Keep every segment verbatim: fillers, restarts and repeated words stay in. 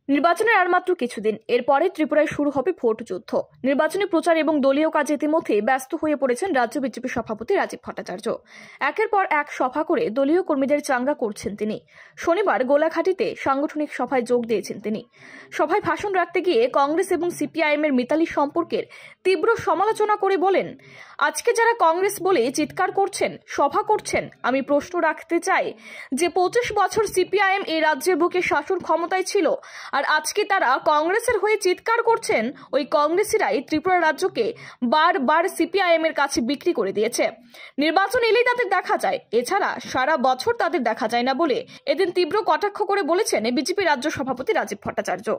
নির্বাচনের আর মাত্র কিছুদিন, এরপরে ত্রিপুরায় শুরু হবে ভোট যুদ্ধ। নির্বাচনী প্রচার এবং দলীয় কাজে ইতিমধ্যে ব্যস্ত হয়ে পড়েছেন রাজ্য বিজেপি সভাপতি রাজীব ভট্টাচার্য। একের পর এক সভা করে দলীয় কর্মীদের চাঙ্গা করছেন তিনি। শনিবার গোলাঘাটিতে সাংগঠনিক সভায় যোগ দিয়েছেন তিনি। সভায় ভাষণ রাখতে গিয়ে কংগ্রেস এবং সিপিআইএম এর মিতালি সম্পর্কের তীব্র সমালোচনা করে বলেন, আজকে যারা কংগ্রেস বলে চিৎকার করছেন, সভা করছেন, আমি প্রশ্ন রাখতে চাই যে পঁচিশ বছর সিপিআইএম এই রাজ্যের বুকে শাসন ক্ষমতায় ছিল, আর আজকে তারা কংগ্রেসের হয়ে চিৎকার করছেন। ওই কংগ্রেসীরাই ত্রিপুরা রাজ্যকে বারবার সিপিআইএম এর কাছে বিক্রি করে দিয়েছে। নির্বাচন এলেই তাদের দেখা যায়, এছাড়া সারা বছর তাদের দেখা যায় না বলে এদিন তীব্র কটাক্ষ করে বলেছেন বিজেপি রাজ্য সভাপতি রাজীব ভট্টাচার্য।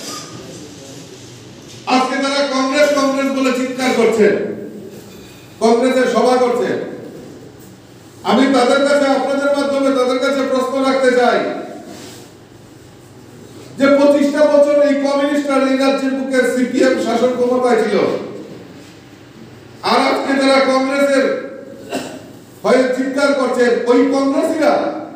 আজকে তারা কংগ্রেস কংগ্রেস বলে চিৎকার করছে, কংগ্রেসের সভা করছে। আমি তাদের কাছে, আপনাদের মাধ্যমে তাদের কাছে প্রশ্ন রাখতে চাই যে পঁচিশটা বছর এই কমিউনিস্টরা এই রাজ্যের বুকে সিপিএম শাসন ক্ষমতায় ছিল, আর আজকে যারা কংগ্রেসের হয়ে চিৎকার করছেন, ওই কংগ্রেসীরা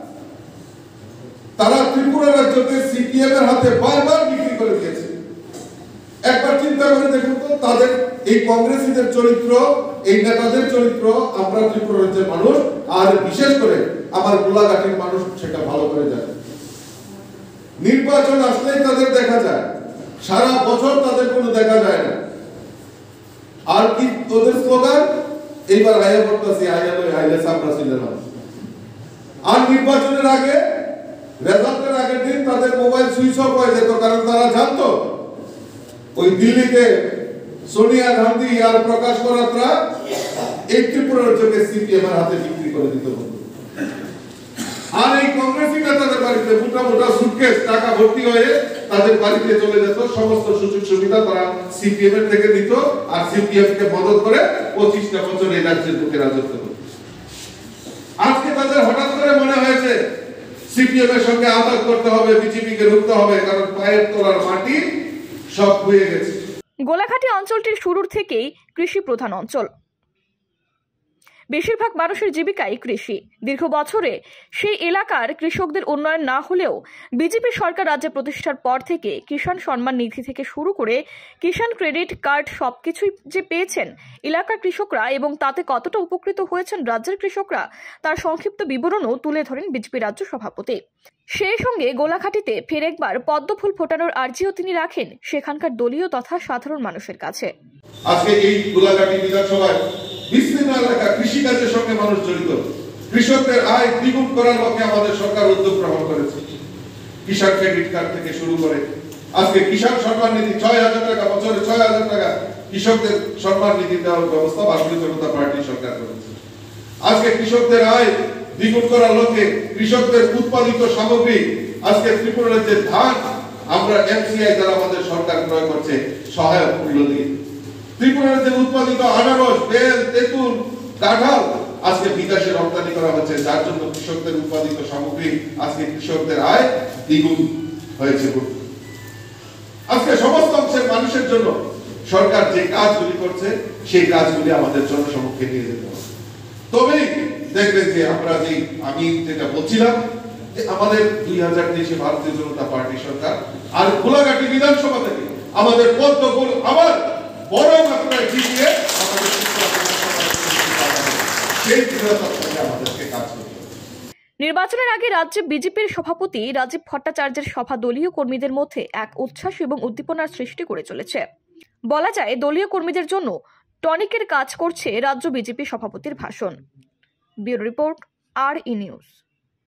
তারা ত্রিপুরা রাজ্যকে সিপিএম এর হাতে বারবার বিক্রি করে দিয়েছে। একবার চিন্তা করে দেখুন তো, তাদের এই কংগ্রেসীদের চরিত্র, এই নেতাদের চরিত্র আমরা ত্রিপুরা রাজ্যের মানুষ, আর বিশেষ করে আমার গোলাঘাটির মানুষ সেটা ভালো করে জানে। নির্বাচন আসলেই তাদের দেখা যায়, সারা বছর তাদের কোনো দেখা যায় না। আর কি ওদের স্লোগান, এইবার আয়া করতেছি, আয়া নয় আইলে সামরা ছিল না। আর নির্বাচনের আগে, রেজাল্টের আগের দিন তাদের মোবাইল সুইচ অফ হয়ে যেত, কারণ তারা জানতো ওই দিল্লিতে সোনিয়া গান্ধী আর প্রকাশ করাতরা এই ত্রিপুরা রাজ্যকে সিপিএম এর হাতে বিক্রি করে দিত। আর এই কংগ্রেসী নেতাদের বাড়িতে মোটা মোটা সুটকেস টাকা ভর্তি হয়ে তাদের বাড়িতে চলে যেত, সমস্ত সুযোগ সুবিধা তারা সিপিএম এর থেকে দিত, আর সিপিএম কে মদত করে পঁচিশটা বছর এই রাজ্যের বুকে রাজত্ব করত। আজকে তাদের হঠাৎ করে মনে হয়েছে সিপিএম এর সঙ্গে আলাদা করতে হবে, বিজেপি কে রুখতে হবে, কারণ পায়ের তলার মাটি সব হয়ে গেছে। গোলাঘাটি অঞ্চলটির শুরুর থেকেই কৃষি প্রধান অঞ্চল। বেশিরভাগ মানুষের জীবিকাই কৃষি। দীর্ঘ বছরে সেই এলাকার কৃষকদের উন্নয়ন না হলেও বিজেপি সরকার রাজ্যে প্রতিষ্ঠার পর থেকে কিষাণ সম্মান নিধি থেকে শুরু করে কিষাণ ক্রেডিট কার্ড সবকিছুই যে পেয়েছেন এলাকার কৃষকরা, এবং তাতে কতটা উপকৃত হয়েছেন রাজ্যের কৃষকরা, তার সংক্ষিপ্ত বিবরণও তুলে ধরেন বিজেপি রাজ্য সভাপতি। সেই সঙ্গে গোলাঘাটিতে ফের একবার পদ্মফুল ফোটানোর আর্জিও তিনি রাখেন সেখানকার দলীয় তথা সাধারণ মানুষের কাছে। আজকে এই গোলাঘাটি বিধানসভায় বিস্তীর্ণ এলাকা কৃষিকাজের সঙ্গে মানুষ জড়িত। কৃষকদের আয় দ্বিগুণ করার লক্ষ্যে আমাদের সরকার উদ্যোগ গ্রহণ করেছে। কিষাণ ক্রেডিট কার্ড থেকে শুরু করে আজকে কিষাণ সম্মান নিধি ছয় হাজার টাকা, বছরে ছয় হাজার টাকা কৃষকদের সম্মান নিধি দেওয়ার ব্যবস্থা ভারতীয় জনতা পার্টি সরকার করেছে। আজকে কৃষকদের আয় দ্বিগুণ করার লক্ষ্যে কৃষকদের উৎপাদিত সামগ্রী, আজকে ত্রিপুরা রাজ্যের ধান আমরা এফসিআই দ্বারা আমাদের সরকার ক্রয় করছে সহায়ক মূল্য দিয়ে। ত্রিপুরা রাজ্যে উৎপাদিত আনারস, বেল, তেঁতুল, কাঁঠাল আজকে বিদেশে রপ্তানি করা হচ্ছে, যার জন্য কৃষকদের উৎপাদিত সামগ্রী আজকে কৃষকদের আয় দ্বিগুণ হয়েছে। আজকে সমস্ত অংশের মানুষের জন্য সরকার যে কাজগুলি করছে সেই কাজগুলি আমাদের জনসমক্ষে নিয়ে যেতে হবে। তবেই দেখবেন যে আমরা যে আমি যেটা বলছিলাম যে আমাদের দুই হাজার তেইশে ভারতীয় জনতা পার্টি সরকার, আর গোলাঘাটি বিধানসভা থেকে আমাদের পদ্মফুল আবার বড় মাত্রায় জিতিয়ে আমাদের সেই দৃঢ়তার আমাদেরকে কাজ করতে হবে। নির্বাচনের আগে রাজ্যে বিজেপির সভাপতি রাজীব ভট্টাচার্যের সভা দলীয় কর্মীদের মধ্যে এক উচ্ছ্বাস এবং উদ্দীপনার সৃষ্টি করে চলেছে। বলা যায় দলীয় কর্মীদের জন্য টনিকের কাজ করছে রাজ্য বিজেপি সভাপতির ভাষণ। Bureau report, R E news.